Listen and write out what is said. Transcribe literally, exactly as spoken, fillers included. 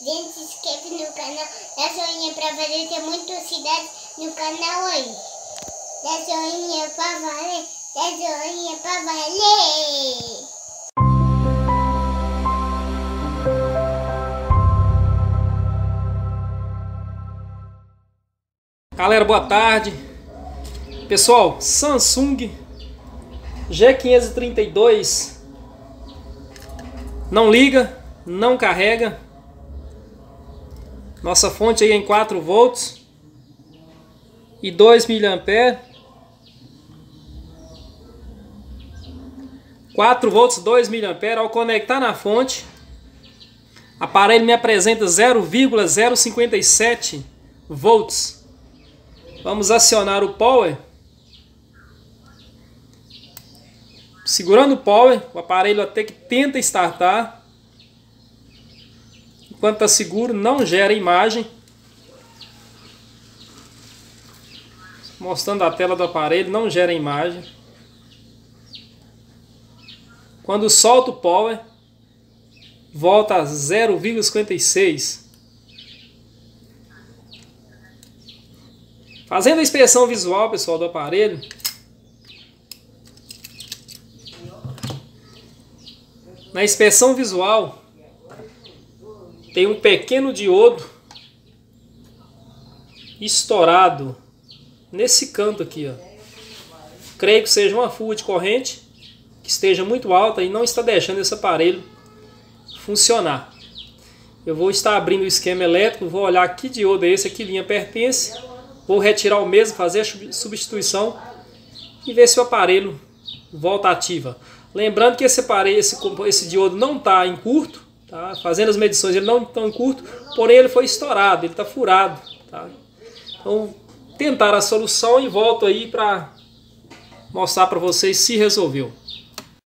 Gente, se inscreve no canal, dá joinha pra valer, tem muita cidade no canal aí. Dá joinha pra valer, dá joinha pra valer. Galera, boa tarde. Pessoal, Samsung G quinhentos e trinta e dois não liga, não carrega. Nossa fonte aí é em quatro volts e dois miliamperes. quatro volts, dois miliamperes. Ao conectar na fonte, o aparelho me apresenta zero vírgula zero cinquenta e sete volts. Vamos acionar o power. Segurando o power, o aparelho até que tenta startar. Enquanto está seguro, não gera imagem. Mostrando a tela do aparelho, não gera imagem. Quando solta o power, volta a zero vírgula cinquenta e seis. Fazendo a inspeção visual, pessoal, do aparelho. Na inspeção visual, tem um pequeno diodo estourado nesse canto aqui, ó. Creio que seja uma fuga de corrente que esteja muito alta e não está deixando esse aparelho funcionar. Eu vou estar abrindo o esquema elétrico, vou olhar que diodo é esse, a que linha pertence, vou retirar o mesmo, fazer a substituição e ver se o aparelho volta ativa. Lembrando que esse aparelho, esse, esse diodo não está em curto, tá? Fazendo as medições ele não está em curto, porém ele foi estourado, ele está furado, tá? Então tentar a solução e volto aí para mostrar para vocês se resolveu.